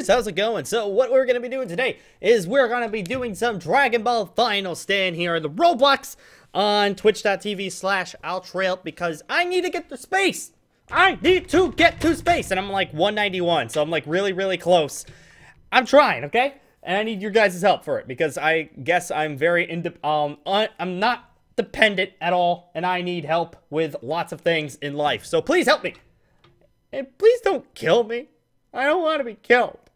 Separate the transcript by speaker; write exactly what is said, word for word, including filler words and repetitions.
Speaker 1: how's it going? So what we're going to be doing today is we're going to be doing some Dragon Ball Final Stand here in the Roblox on twitch.tv slash owTreyalP because I need to get to space. I need to get to space, and I'm like one ninety-one, so I'm like really, really close. I'm trying, okay? And I need your guys' help for it because I guess I'm very inde um I'm not dependent at all, and I need help with lots of things in life. So please help me. And please don't kill me. I don't want to be killed.